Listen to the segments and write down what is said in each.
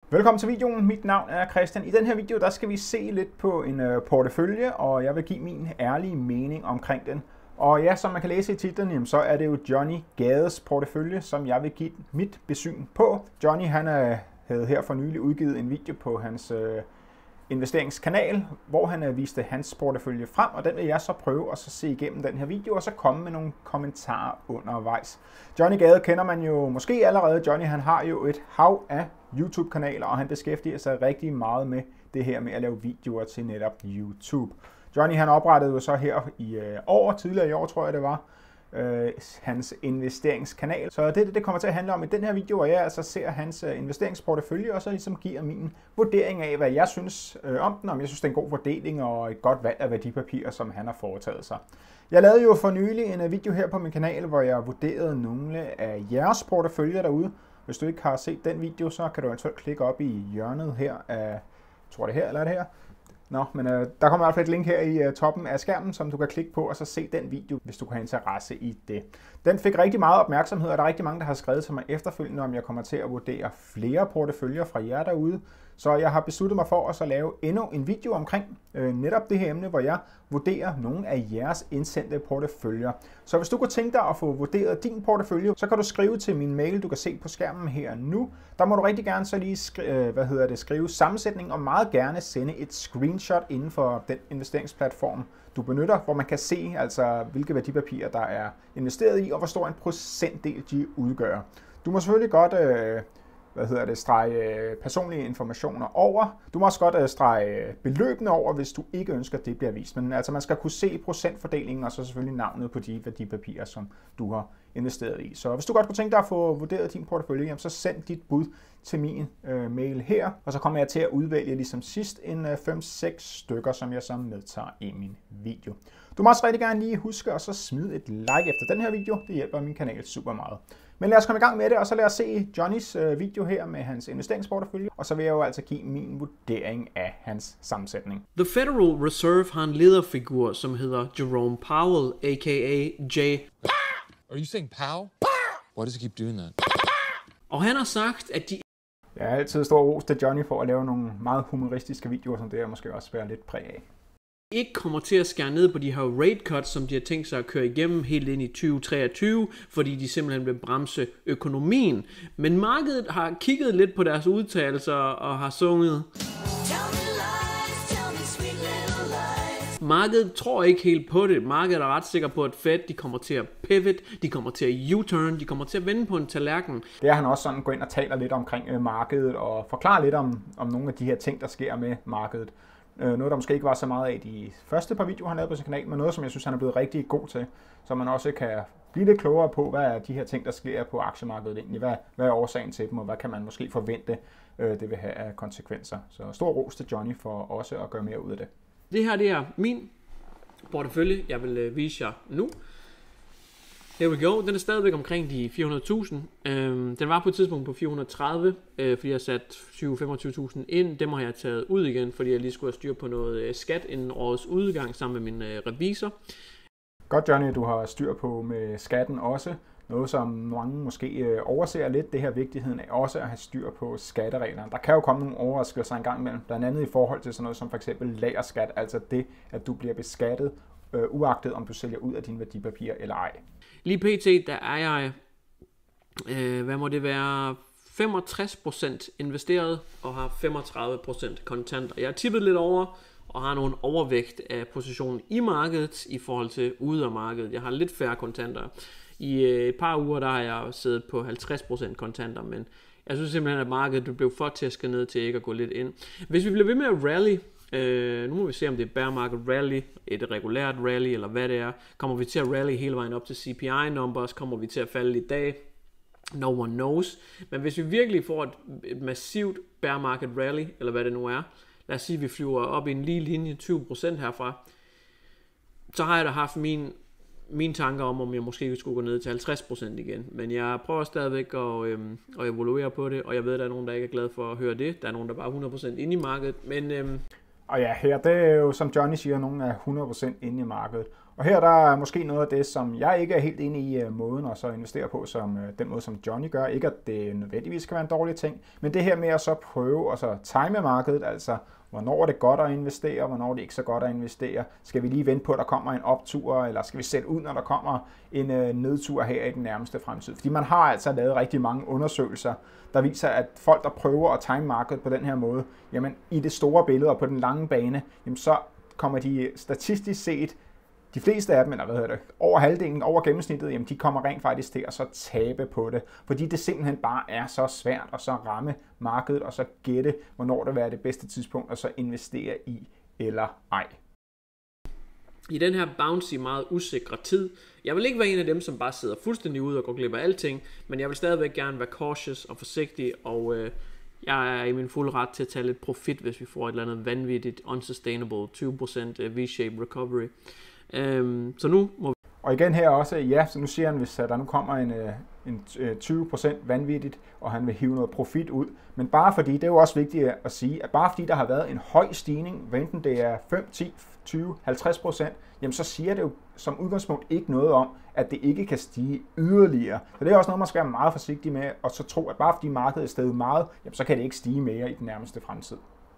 Velkommen til videoen. Mit navn er Christian. I den her video der skal vi se lidt på en portefølje, og jeg vil give min ærlige mening omkring den. Og ja, som man kan læse i titlen, så er det jo Johnny Gades portefølje, som jeg vil give mit besyn på. Johnny han havde her for nylig udgivet en video på hans investeringskanal, hvor han viste hans portefølje frem, og den vil jeg så prøve at se igennem den her video, og så komme med nogle kommentarer undervejs. Johnny Gade kender man jo måske allerede. Johnny han har jo et hav af YouTube-kanaler, og han beskæftiger sig rigtig meget med det her med at lave videoer til netop YouTube. Johnny han oprettede jo så her tidligere i år tror jeg det var, hans investeringskanal. Så det kommer til at handle om i den her video, hvor jeg altså ser hans investeringsportefølje, og så ligesom giver min vurdering af, hvad jeg synes om den, om jeg synes det er en god fordeling og et godt valg af værdipapirer, som han har foretaget sig. Jeg lavede jo for nylig en video her på min kanal, hvor jeg vurderede nogle af jeres porteføljer derude. Hvis du ikke har set den video, så kan du eventuelt klikke op i hjørnet her af, jeg tror det her, eller er det her? Nå, men der kommer i hvert fald et link her i toppen af skærmen, som du kan klikke på og så se den video, hvis du kan have interesse i det. Den fik rigtig meget opmærksomhed, og der er rigtig mange, der har skrevet til mig efterfølgende, om jeg kommer til at vurdere flere porteføljer fra jer derude. Så jeg har besluttet mig for at så lave endnu en video omkring netop det her emne, hvor jeg vurderer nogle af jeres indsendte porteføljer. Så hvis du kunne tænke dig at få vurderet din portefølje, så kan du skrive til min mail, du kan se på skærmen her nu. Der må du rigtig gerne så lige skrive sammensætning, og meget gerne sende et screenshot inden for den investeringsplatform, du benytter, hvor man kan se altså hvilke værdipapirer der er investeret i, og hvor stor en procentdel de udgør. Du må selvfølgelig godt strege personlige informationer over. Du må også godt strege beløbene over, hvis du ikke ønsker, at det bliver vist. Men altså man skal kunne se procentfordelingen, og så selvfølgelig navnet på de værdipapirer, som du har investeret i. Så hvis du godt kunne tænke dig at få vurderet din portefølje, så send dit bud til min mail her, og så kommer jeg til at udvælge ligesom sidst en 5-6 stykker, som jeg så medtager i min video. Du må også rigtig gerne lige huske at så smide et like efter den her video. Det hjælper min kanal super meget. Men lad os komme i gang med det, og så lad os se Johnnys video her med hans investeringsportefølje, og så vil jeg jo altså give min vurdering af hans sammensætning. The Federal Reserve har en lederfigur, som hedder Jerome Powell, a.k.a. J. Are you saying pow? Why does he keep doing that? Og han har sagt, at de Jeg er altid stor ros til Johnny for at lave nogle meget humoristiske videoer, som det her måske også være lidt præg af. ikke kommer til at skære ned på de her rate cuts, som de har tænkt sig at køre igennem helt ind i 2023, fordi de simpelthen vil bremse økonomien. Men markedet har kigget lidt på deres udtalelser og har sunget. Markedet tror ikke helt på det. Markedet er ret sikker på, at Fed de kommer til at pivot, de kommer til at U-turn, de kommer til at vende på en tallerken. Det er han også sådan går ind og taler lidt omkring markedet og forklarer lidt om nogle af de her ting, der sker med markedet. Noget, der måske ikke var så meget af de første par videoer, han lavede på sin kanal, men noget, som jeg synes, han er blevet rigtig god til, så man også kan blive lidt klogere på, hvad er de her ting, der sker på aktiemarkedet egentlig, hvad er årsagen til dem, og hvad kan man måske forvente, det vil have af konsekvenser. Så stor ros til Johnny for også at gøre mere ud af det. Det her, det er min portefølje, jeg vil vise jer nu. Here we go. Den er stadigvæk omkring de 400.000. Den var på et tidspunkt på 430, fordi jeg satte 20-25.000 ind. Dem har jeg taget ud igen, fordi jeg lige skulle have styr på noget skat inden årets udgang sammen med min revisor. Godt, Johnny, du har styr på med skatten også. Noget, som mange måske overser lidt, det her vigtigheden af også at have styr på skattereglerne. Der kan jo komme nogle overraskelser en gang imellem, blandt andet i forhold til sådan noget som for eksempel lagerskat, altså det, at du bliver beskattet, uagtet om du sælger ud af dine værdipapirer eller ej. Lige pt, der er jeg, hvad må det være, 65% investeret og har 35% kontanter. Jeg har tippet lidt over og har nogle overvægt af positionen i markedet i forhold til ude af markedet. Jeg har lidt færre kontanter. I et par uger der har jeg siddet på 50% kontanter, men jeg synes simpelthen, at markedet blev for tæsket ned til ikke at gå lidt ind. Hvis vi bliver ved med at rally, nu må vi se, om det er bear market rally, et regulært rally, eller hvad det er. Kommer vi til at rally hele vejen op til CPI numbers? Kommer vi til at falde i dag? No one knows. Men hvis vi virkelig får et massivt bear market rally, eller hvad det nu er, lad os sige, at vi flyver op i en lige linje 20% herfra, så har jeg da haft mine tanker om jeg måske skulle gå ned til 50% igen. Men jeg prøver stadigvæk at evaluere på det, og jeg ved, at der er nogen, der ikke er glad for at høre det. Der er nogen, der bare er 100% inde i markedet, men og ja, her det er jo, som Johnny siger, nogen er 100% inde i markedet. Og her der er måske noget af det, som jeg ikke er helt inde i måden at så investere på, som den måde, som Johnny gør. Ikke at det nødvendigvis skal være en dårlig ting, men det her med at så prøve at så time markedet, altså hvornår er det godt at investere, hvornår er det ikke så godt at investere. Skal vi lige vente på, at der kommer en optur, eller skal vi sætte ud, når der kommer en nedtur her i den nærmeste fremtid? Fordi man har altså lavet rigtig mange undersøgelser, der viser, at folk, der prøver at time markedet på den her måde, jamen i det store billede og på den lange bane, jamen så kommer de statistisk set, de fleste af dem, eller over halvdelen, over gennemsnittet, jamen de kommer rent faktisk til at så tabe på det, fordi det simpelthen bare er så svært at så ramme markedet og så gætte, hvornår det er det bedste tidspunkt at så investere i eller ej. I den her bouncy, meget usikre tid, jeg vil ikke være en af dem, som bare sidder fuldstændig ude og går glip af alting, men jeg vil stadigvæk gerne være cautious og forsigtig, og jeg er i min fulde ret til at tage lidt profit, hvis vi får et eller andet vanvittigt, unsustainable 20% V-shape recovery. Så nu må vi... Og igen her også, ja, så nu siger han, hvis der nu kommer en 20% vanvittigt, og han vil hive noget profit ud. Men bare fordi, det er jo også vigtigt at sige, at bare fordi der har været en høj stigning, hvad enten det er 5, 10, 20, 50%, jamen så siger det jo som udgangspunkt ikke noget om, at det ikke kan stige yderligere. Så det er også noget, man skal være meget forsigtig med, og så tro, at bare fordi markedet er steget meget, jamen så kan det ikke stige mere i den nærmeste fremtid.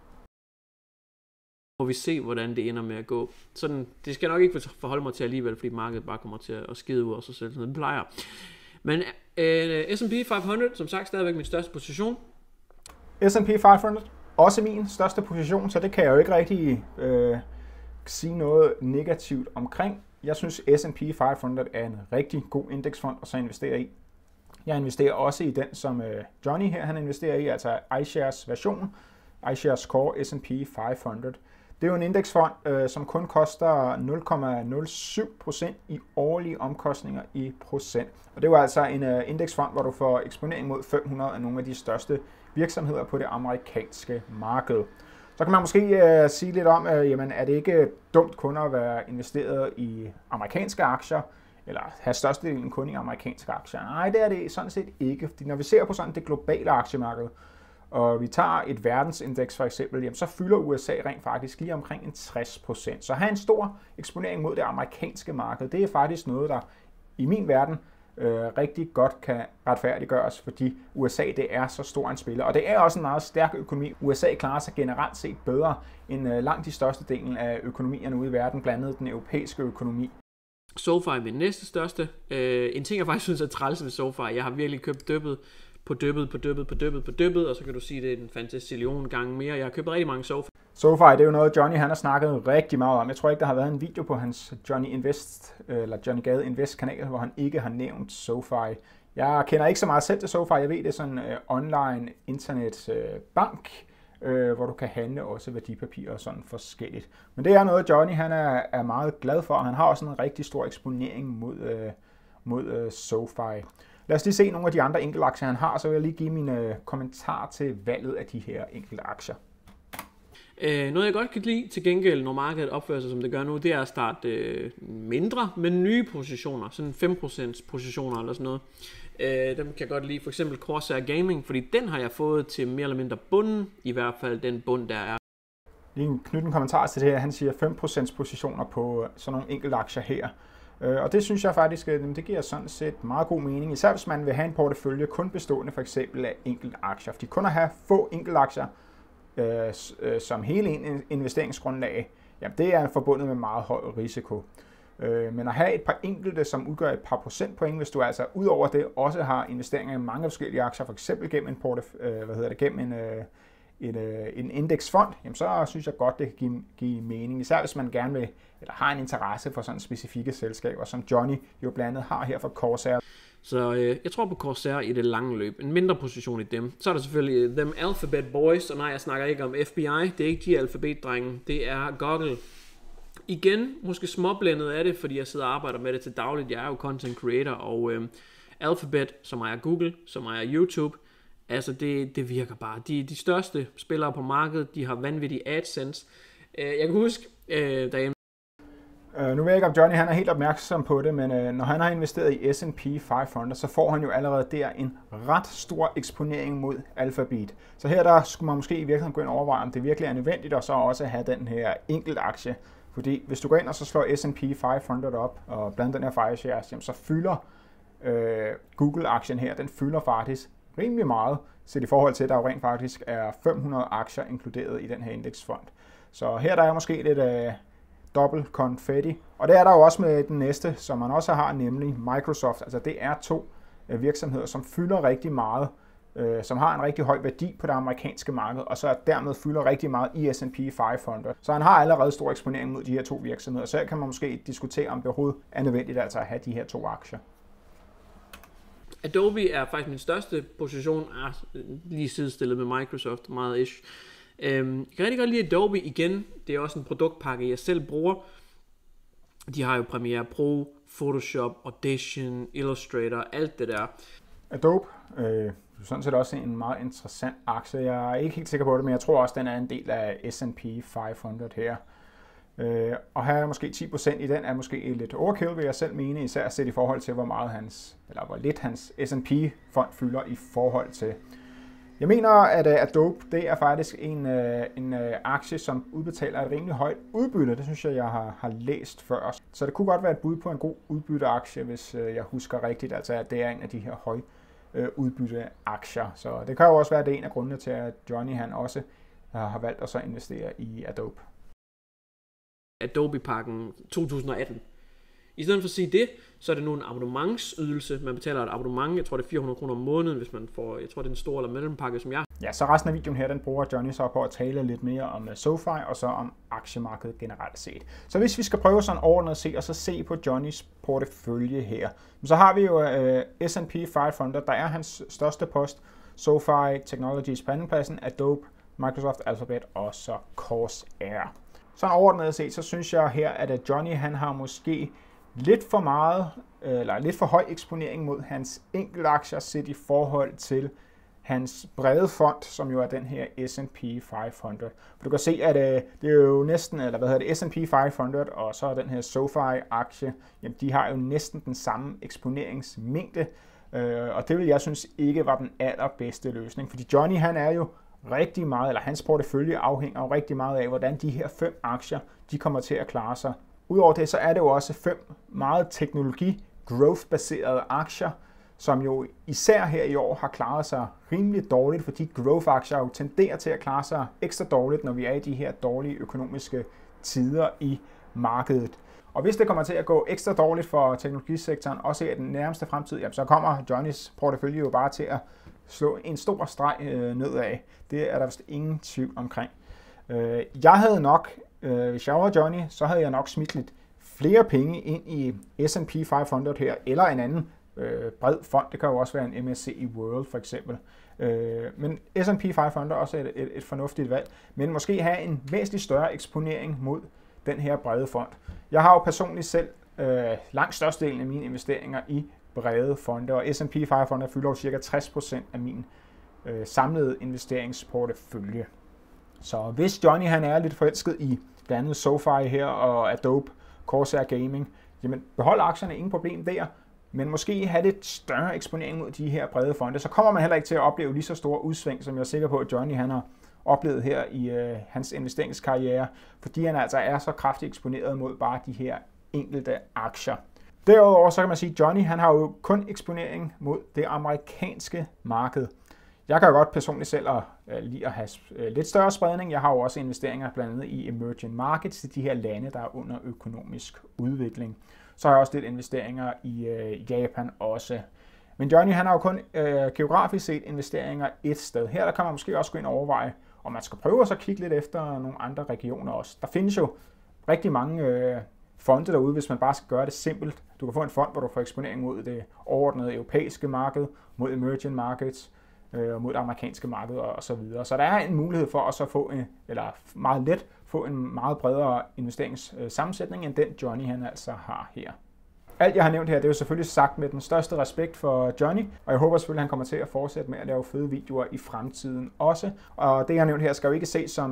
Og vi se, hvordan det ender med at gå. Sådan, det skal jeg nok ikke forholde mig til alligevel, fordi markedet bare kommer til at skide ud af sig selv, sådan det plejer. Men S&P 500, som sagt, stadigvæk min største position. S&P 500, også min største position, så det kan jeg jo ikke rigtig sige noget negativt omkring. Jeg synes, S&P 500 er en rigtig god indeksfond at så investere i. Jeg investerer også i den, som Johnny her han investerer i, altså iShares version, iShares Core S&P 500. Det er jo en indeksfond, som kun koster 0,07% i årlige omkostninger i procent. Og det er jo altså en indeksfond, hvor du får eksponering mod 500 af nogle af de største virksomheder på det amerikanske marked. Så kan man måske sige lidt om, jamen er det ikke dumt kun at være investeret i amerikanske aktier, eller have størstedelen kun i amerikanske aktier? Nej, det er det sådan set ikke, fordi når vi ser på sådan det globale aktiemarked, og vi tager et verdensindeks for eksempel, jamen så fylder USA rent faktisk lige omkring en 60%. Så at have en stor eksponering mod det amerikanske marked, det er faktisk noget, der i min verden rigtig godt kan retfærdiggøres, fordi USA det er så stor en spiller. Og det er også en meget stærk økonomi. USA klarer sig generelt set bedre end langt de største delen af økonomierne ude i verden, blandt andet den europæiske økonomi. SoFi er min næste største. En ting, jeg faktisk synes er træls ved SoFi, jeg har virkelig købt dyppet, og så kan du sige, det er en fantastillion gange mere. Jeg har købt rigtig mange SoFi. SoFi, det er jo noget, Johnny han har snakket rigtig meget om. Jeg tror ikke, der har været en video på hans Johnny Gade Invest kanal, hvor han ikke har nævnt SoFi. Jeg kender ikke så meget selv til SoFi. Jeg ved, det er sådan en online internetbank, hvor du kan handle også værdipapirer og sådan forskelligt. Men det er noget, Johnny han er meget glad for, og han har også en rigtig stor eksponering mod SoFi. Lad os lige se nogle af de andre enkelte aktier, han har, så vil jeg lige give mine kommentarer til valget af de her enkelte aktier. Noget jeg godt kan lide til gengæld, når markedet opfører sig som det gør nu, det er at starte mindre, men nye positioner, sådan 5% positioner eller sådan noget. Dem kan jeg godt lide, for eksempel Corsair Gaming, fordi den har jeg fået til mere eller mindre bunden, i hvert fald den bund, der er. Lige knytte en kommentar til det her, han siger 5% positioner på sådan nogle enkelte aktier her. Og det synes jeg faktisk, det giver sådan set meget god mening, især hvis man vil have en portefølje kun bestående for eksempel af enkelte aktier. Fordi kun at have få enkelte aktier som hele en investeringsgrundlag, jamen det er forbundet med meget høj risiko. Men at have et par enkelte, som udgør et par procentpoint, hvis du altså ud over det også har investeringer i mange forskellige aktier, for eksempel gennem en indeksfond, jamen så synes jeg godt, det kan give mening. Især hvis man gerne vil, eller har en interesse for sådan specifikke selskaber, som Johnny jo blandt andet har her for Corsair. Så jeg tror på Corsair i det lange løb. En mindre position i dem. Så er der selvfølgelig Them Alphabet Boys, og nej, jeg snakker ikke om FBI. Det er ikke de alfabetdrenge. Det er Google. Igen, måske småblændet af det, fordi jeg sidder og arbejder med det til dagligt. Jeg er jo content creator, og Alphabet, som ejer Google, som ejer YouTube, altså det virker bare. De største spillere på markedet, de har vanvittig AdSense. Jeg kan huske, da nu ved jeg ikke, om Johnny han er helt opmærksom på det, men når han har investeret i S&P 500, så får han jo allerede der en ret stor eksponering mod Alphabet. Så her der skulle man måske i virkeligheden gå ind og overveje, om det virkelig er nødvendigt, og så også have den her enkelte aktie. Fordi hvis du går ind og så slår S&P 500 op, og blandt den her FIRE shares, jamen så fylder Google-aktien her, den fylder faktisk rimelig meget, set i forhold til, at der jo rent faktisk er 500 aktier inkluderet i den her indeksfond. Så her der er måske lidt dobbelt konfetti. Og det er der jo også med den næste, som man også har, nemlig Microsoft. Altså det er to virksomheder, som fylder rigtig meget, som har en rigtig høj værdi på det amerikanske marked, og så dermed fylder rigtig meget i S&P 500. Så han har allerede stor eksponering mod de her to virksomheder. Så her kan man måske diskutere, om det overhovedet er nødvendigt altså at have de her to aktier. Adobe er faktisk min største position, er lige sidestillet med Microsoft, meget ish. Jeg kan rigtig godt lide Adobe igen. Det er også en produktpakke, jeg selv bruger. De har jo Premiere Pro, Photoshop, Audition, Illustrator, alt det der. Adobe er sådan set også en meget interessant aktie. Jeg er ikke helt sikker på det, men jeg tror også, den er en del af S&P 500 her. Og her er måske 10% i den er måske lidt overkill, vil jeg selv mene, især set i forhold til, hvor lidt hans S&P-fond fylder i forhold til. Jeg mener, at Adobe, det er faktisk en aktie, som udbetaler et rimelig højt udbytte. Det synes jeg har læst før. Så det kunne godt være et bud på en god udbytteaktie, hvis jeg husker rigtigt. Altså, at det er en af de her høje udbytteaktier. Så det kan jo også være, at det er en af grundene til, at Johnny han også har valgt at så investere i Adobe. Adobe-pakken 2018. I stedet for at sige det, så er det nu en abonnementsydelse. Man betaler et abonnement, jeg tror det er 400 kroner om måneden, hvis man får, jeg tror det er en stor eller mellempakke, som jeg. Ja, så resten af videoen her, den bruger Johnny så på at tale lidt mere om SoFi og så om aktiemarkedet generelt set. Så hvis vi skal prøve sådan overordnet at se og så se på Johnnys portefølje her, så har vi jo S&P 500, der er hans største post, SoFi Technologies på andenpladsen, Adobe, Microsoft, Alphabet og så Corsair. Så overordnet set, så synes jeg her, at Johnny han har måske lidt for meget, eller lidt for høj eksponering mod hans enkeltaktier set i forhold til hans brede fond, som jo er den her S&P 500. For du kan se, at det er jo næsten, S&P 500 og så den her SoFi-aktie, jamen de har jo næsten den samme eksponeringsmængde, og det vil jeg synes ikke var den allerbedste løsning, fordi Johnny han er jo rigtig meget, eller hans portefølje afhænger jo rigtig meget af, hvordan de her 5 aktier, de kommer til at klare sig. Udover det, så er det jo også 5 meget teknologi-growth-baserede aktier, som jo især her i år har klaret sig rimelig dårligt, fordi growth-aktier jo tenderer til at klare sig ekstra dårligt, når vi er i de her dårlige økonomiske tider i markedet. Og hvis det kommer til at gå ekstra dårligt for teknologisektoren, også i den nærmeste fremtid, jamen, så kommer Johnnys portefølje jo bare til at slå en stor streg nedad. Det er der vist ingen tvivl omkring. Jeg havde nok, hvis jeg var Johnny, så havde jeg nok smidt lidt flere penge ind i S&P 500 her, eller en anden bred fond. Det kan jo også være en MSCI World for eksempel. Men S&P 500 er også et fornuftigt valg, men måske have en væsentligt større eksponering mod den her brede fond. Jeg har jo personligt selv langt størstedelen af mine investeringer i brede fonde, og S&P 500 fylder jo cirka 60% af min samlede investeringsportefølje. Så hvis Johnny han er lidt forelsket i blandt andet SoFi her og Adobe, Corsair Gaming, jamen behold aktierne, ingen problem der, men måske have lidt større eksponering mod de her brede fonde, så kommer man heller ikke til at opleve lige så store udsving, som jeg er sikker på, at Johnny han har oplevet her i hans investeringskarriere, fordi han altså er så kraftigt eksponeret mod bare de her enkelte aktier. Derudover så kan man sige, at Johnny han har jo kun eksponering mod det amerikanske marked. Jeg kan jo godt personligt selv lide at have lidt større spredning. Jeg har jo også investeringer blandt andet i emerging markets, i de her lande, der er under økonomisk udvikling. Så har jeg også lidt investeringer i Japan også. Men Johnny han har jo kun geografisk set investeringer et sted. Her der kan man måske også gå ind og overveje, om man skal prøve at så kigge lidt efter nogle andre regioner også. Der findes jo rigtig mange fonde derude, hvis man bare skal gøre det simpelt. Du kan få en fond, hvor du får eksponering mod det overordnede europæiske marked, mod emerging markets, mod det amerikanske marked og så videre. Så der er en mulighed for at så få meget let få en meget bredere investeringssammensætning end den Johnny han altså har her. Alt jeg har nævnt her, det er jo selvfølgelig sagt med den største respekt for Johnny, og jeg håber selvfølgelig, at han kommer til at fortsætte med at lave fede videoer i fremtiden også. Og det jeg har nævnt her skal jo ikke ses som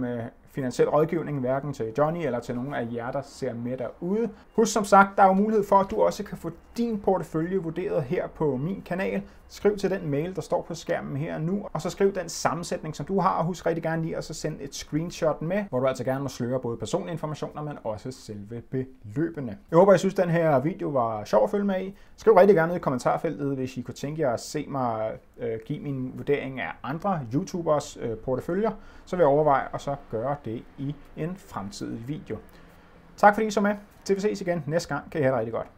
finansiel rådgivning, hverken til Johnny eller til nogen af jer, der ser med derude. Husk som sagt, der er jo mulighed for, at du også kan få din portefølje vurderet her på min kanal. Skriv til den mail, der står på skærmen her nu, og så skriv den sammensætning, som du har, og husk rigtig gerne lige at så sende et screenshot med, hvor du altså gerne må sløre både personlige informationer, men også selve beløbene. Jeg håber, I synes, den her video var sjov at følge med i. Skriv rigtig gerne ned i kommentarfeltet, hvis I kunne tænke jer at se mig give min vurdering af andre YouTubers porteføljer, så vil jeg overveje at så gøre det i en fremtidig video. Tak fordi I så med. Til vi ses igen næste gang. Kan I have det rigtig godt.